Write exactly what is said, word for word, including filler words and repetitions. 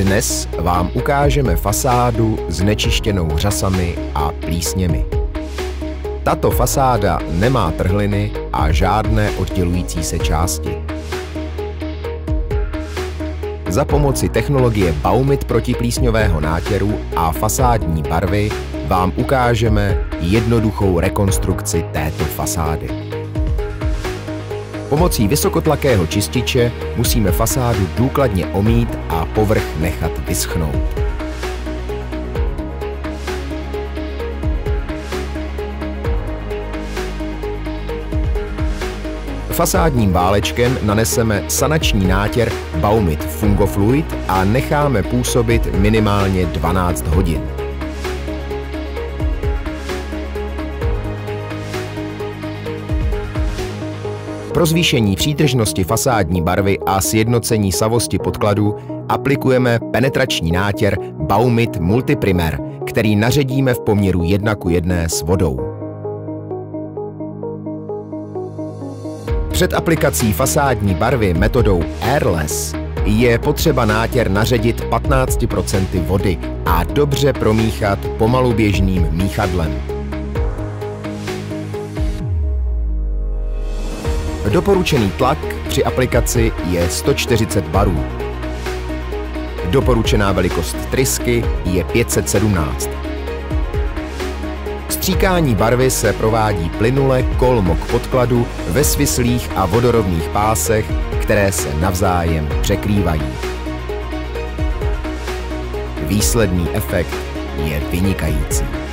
Dnes vám ukážeme fasádu znečištěnou řasami a plísněmi. Tato fasáda nemá trhliny a žádné oddělující se části. Za pomoci technologie Baumit protiplísňového nátěru a fasádní barvy vám ukážeme jednoduchou rekonstrukci této fasády. Pomocí vysokotlakého čističe musíme fasádu důkladně omýt a povrch nechat vyschnout. Fasádním válečkem naneseme sanační nátěr Baumit Fungofluid a necháme působit minimálně dvanáct hodin. Pro zvýšení přídržnosti fasádní barvy a sjednocení savosti podkladu aplikujeme penetrační nátěr Baumit Multiprimer, který naředíme v poměru jedna ku jedné s vodou. Před aplikací fasádní barvy metodou Airless je potřeba nátěr naředit patnácti procenty vody a dobře promíchat pomalu běžným míchadlem. Doporučený tlak při aplikaci je sto čtyřicet barů. Doporučená velikost trysky je pět set sedmnáct. Stříkání barvy se provádí plynule kolmo k podkladu ve svislých a vodorovných pásech, které se navzájem překrývají. Výsledný efekt je vynikající.